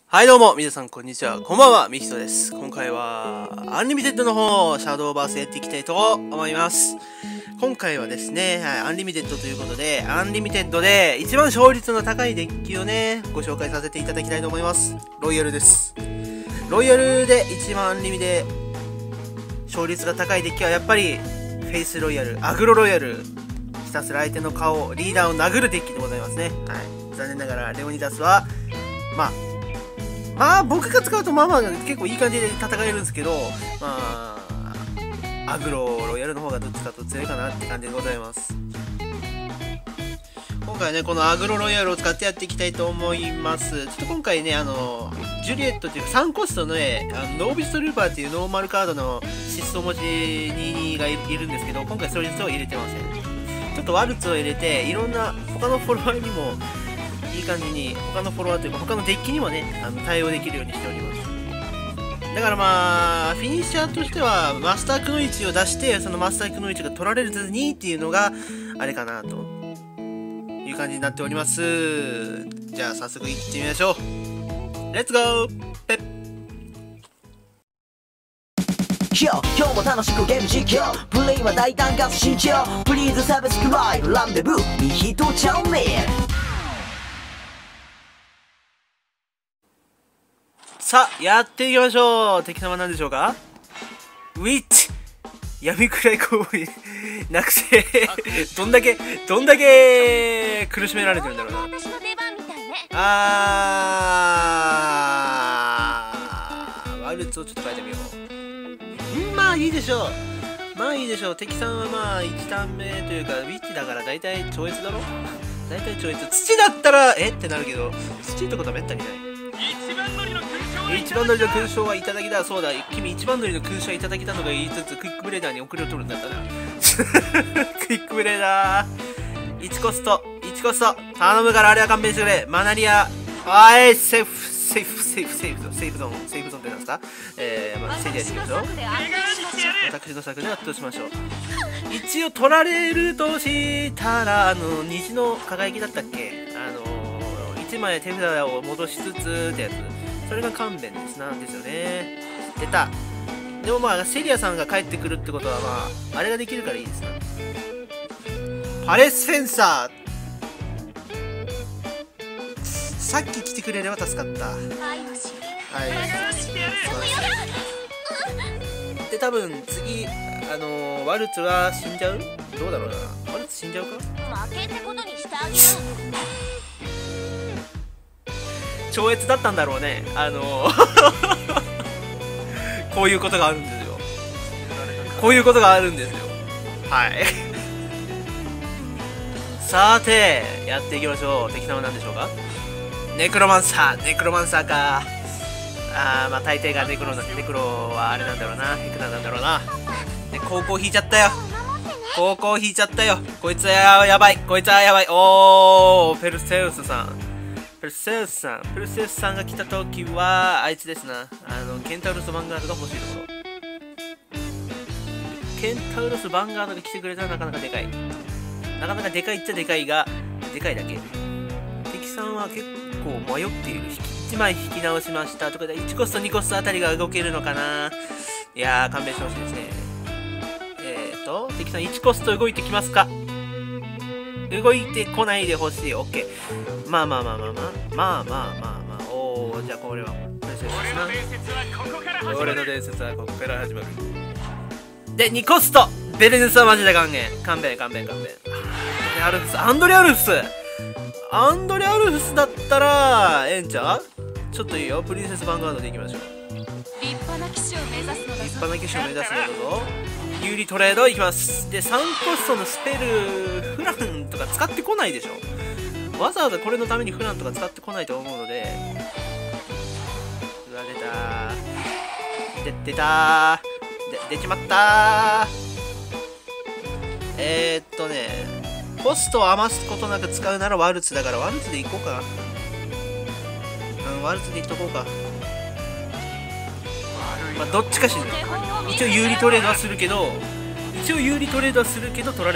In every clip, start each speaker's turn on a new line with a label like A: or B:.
A: はいどうも、皆さんこんにちは。こんばんは、ミヒトです。今回は、アンリミテッドの方、シャドウバースやっていきたいと思います。今回はですね、アンリミテッドということで、アンリミテッドで一番勝率の高いデッキをね、ご紹介させていただきたいと思います。ロイヤルです。ロイヤルで一番アンリミで勝率が高いデッキはやっぱり、フェイスロイヤル、アグロロイヤル、ひたすら相手の顔、リーダーを殴るデッキでございますね。はい。残念ながら、レオニダスは、僕が使うと結構いい感じで戦えるんですけど、アグロロイヤルの方がどっちかと強いかなって感じでございます。今回はね、このアグロロイヤルを使ってやっていきたいと思います。ちょっと今回ね、ジュリエットっていうか3コストのね、ノービストルーパーっていうノーマルカードの疾走文字22がいるんですけど、今回それ実は入れてません。ちょっとワルツを入れて、いろんな他のフォロワーにも、いい感じに他のフォロワーというか他のデッキにもね対応できるようにしております。だからフィニッシャーとしてはマスタークノイチを出してそのマスタークノイチが取られずにっていうのがあれかなという感じになっております。じゃあ早速いってみましょう。レッツゴーペッ。
B: 今日も楽しくゲーム実況プレイは大胆かつ慎重プリーズサブスクライブランデブーミヒトチャンネル。
A: さあ、やっていきましょう。敵様なんでしょうか。ウィッチ闇暗い攻撃なくせどんだけ苦しめられてるんだろうな。ワルツをちょっと変えてみよう。まあいいでしょう。敵さんは1ターン目というかウィッチだから大体超越だろ。大体超越。土だったらってなるけど、土ってことはめったにない。一番乗りの勲章はいただきだ。そうだ、君一番乗りの勲章はいただきたのが言いつつクイックブレーダーに遅れを取るんだったなクイックブレーダー1コスト頼むからあれは勘弁してくれ。マナリアセーフゾーンってなんですか。セリアでいきましょう。私の策で圧倒しましょう。一応取られるとしたら虹の輝きだったっけ。1枚手札を戻しつつってやつ、それが勘弁なんですよね。出た。でもセリアさんが帰ってくるってことはあれができるからいいですな。パレスフェンサーさっき来てくれれば助かった。はい。で多分次ワルツは死んじゃう。どうだろうな。ワルツ死んじゃうか。負けってことにしてあげよう。超越だったんだろうね。こういうことがあるんですよ。はいさてやっていきましょう。敵様なんでしょうか。ネクロマンサーか。大抵がネクロはあれなんだろうな。ヘクナなんだろうな。で高校引いちゃったよ。こいつはやばい。おー、ペルセウスさんが来た時はあいつですな。ケンタウロス・ヴァンガードが欲しいところ。ケンタウロス・ヴァンガードが来てくれたらなかなかでかいっちゃでかいがでかいだけ。敵さんは結構迷っている。1枚引き直しましたとかで1コスト2コストあたりが動けるのかな。いやー勘弁してほしいですね。敵さん1コスト動いてきますか。動いてこないでほしい。オッケー。おー、じゃあこれはプレセスですな。俺の伝説はここから始まる。で2コストベレヌスはマジで勘弁。アンドレアルフスだったらええんちゃう。ちょっといいよ。プリンセスヴァンガードでいきましょう。立派な騎士を目指すのだぞ。有利トレードいきます。で3コストのスペルフランとか使ってこないでしょ。わざわざこれのためにフランとか使ってこないと思うので。うわ出た出ちまったコストを余すことなく使うならワルツだからワルツでいこうか。ワルツでいっとこうか。どっちかしら。一応有利トレードはするけど取られてるな、片方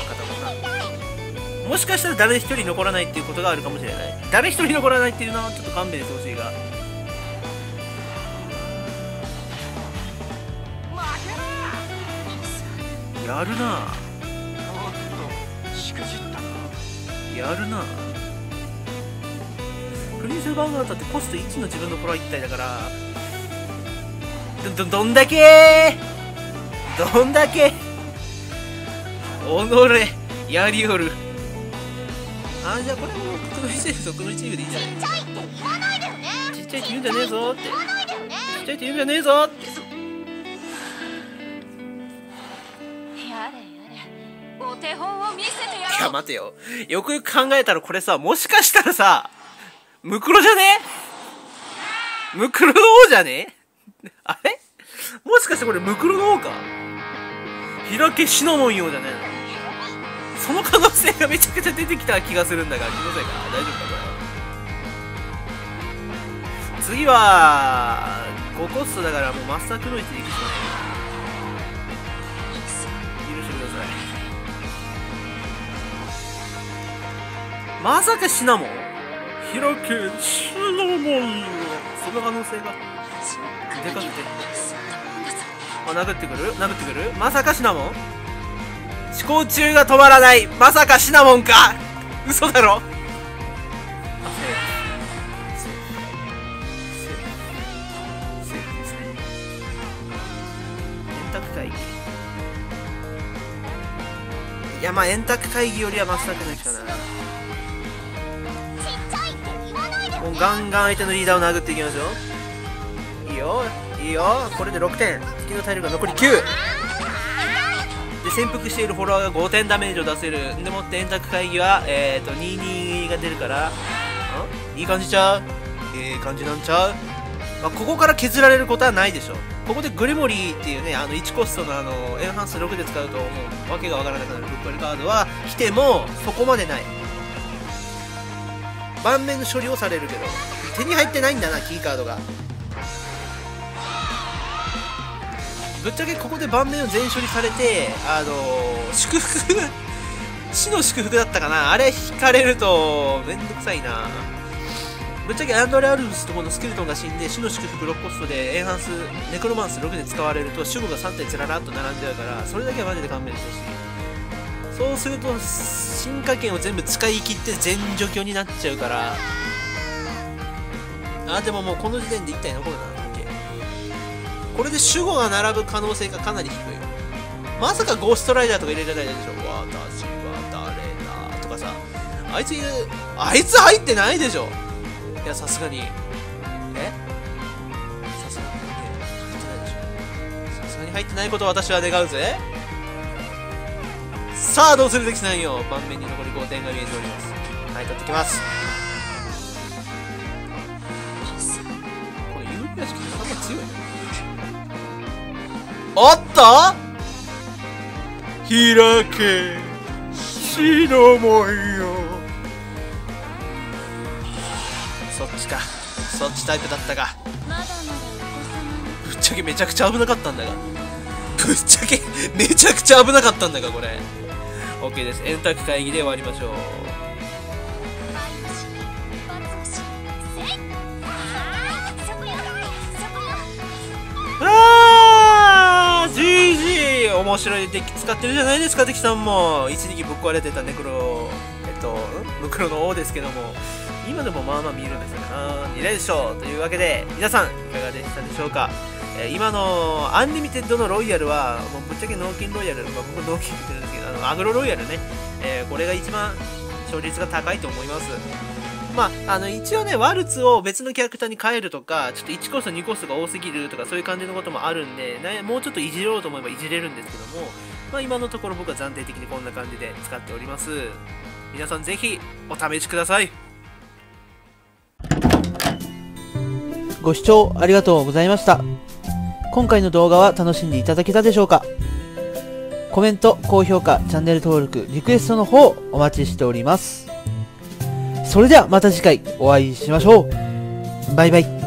A: な。もしかしたら誰一人残らないっていうことがあるかもしれない。誰一人残らないっていうのはちょっと勘弁してほしいが、 やるな。
C: しくじったか。
A: やるな。プリンセスバウンダーだってポスト1の自分の頃は一体だから、どんだけどんだけ己やりよる。あ、じゃあこれも僕の一族の一部でいいんじゃない。
D: ちっちゃいって言わないでよね。
A: ちっちゃいって言うんじゃねえぞって。
D: 言わないでよね。
A: ちっちゃいって言うんじゃねえぞって。
D: やれやれ、お手本を見せてやろう。
A: いや待てよ、よくよく考えたらこれさ、もしかしたらさ、ムクロじゃね？ムクロの王じゃね？あれ？もしかしてこれムクロの王か？開けシナモン王じゃねえの？その可能性がめちゃくちゃ出てきた気がするんだが、気のせいか。大丈夫かこれ。次は5コストだからもうマスタークロイツでいくしかない。許してください。まさかシナモン？開けシナモン。その可能性がでかくて、あ、殴ってくるまさかシナモン？思考中が止まらない。まさかシナモンか。嘘だろ。セーフですね。円卓会議。いや、まあ円卓会議よりはマスタークのしかない。もうガンガン相手のリーダーを殴っていきますよ。いいよいいよ。これで6点。敵の体力が残り9で、潜伏しているフォロワーが5点ダメージを出せるんでもって、円卓会議は22が出るから、いい感じちゃう。いい感じなんちゃう。まあ、ここから削られることはないでしょ。ここでグレモリーっていうね、1コストのエンハンス6で使うともうわけがわからなくなるフック割りカードは来てもそこまでない。盤面の処理をされるけど手に入ってないんだな、キーカードが。ぶっちゃけここで盤面を全処理されて、祝福死の祝福だったかな、あれ引かれるとめんどくさいな。ぶっちゃけアンドレ・アルブスとこのスケルトンが死んで死の祝福6コストでエンハンスネクロマンス6で使われると守護が3体つららっと並んじゃうから、それだけはマジで勘弁してほしい。そうすると進化権を全部使い切って全除去になっちゃうから。あ、でももうこの時点で1体残るな。これで守護が並ぶ可能性がかなり低い。まさかゴーストライダーとか入れられないでしょ。私は誰だとかさ、あいつ入ってないでしょ。いや、さすがにさすがに入ってないでしょ。さすがに入ってないことを私は願うぜ。さあどうする関さんよ。盤面に残り5点が見えております。はい、取ってきます。この有利な式ってあんま強いね。おっと開けシナモンよ。そっちか、そっちタイプだったか。ぶっちゃけめちゃくちゃ危なかったんだが、ぶっちゃけめちゃくちゃ危なかったんだが、これ OK です。円卓会議で終わりましょう。GG 面白いデッキ使ってるじゃないですか、敵さんも。一時期ぶっ壊れてたネクロムクロの王ですけども、今でもまあまあ見えるんですよな。2連勝というわけで、皆さんいかがでしたでしょうか。今のアンリミテッドのロイヤルはもうぶっちゃけ脳筋ロイヤル、僕脳筋って言ってるんですけど、アグロロイヤルね、これが一番勝率が高いと思います。まあ、一応ね、ワルツを別のキャラクターに変えるとか、ちょっと1コスト2コストが多すぎるとか、そういう感じのこともあるんで、もうちょっといじろうと思えばいじれるんですけども、まあ、今のところ僕は暫定的にこんな感じで使っております。皆さんぜひお試しください。
E: ご視聴ありがとうございました。今回の動画は楽しんでいただけたでしょうか。コメント、高評価、チャンネル登録、リクエストの方お待ちしております。それではまた次回お会いしましょう。バイバイ。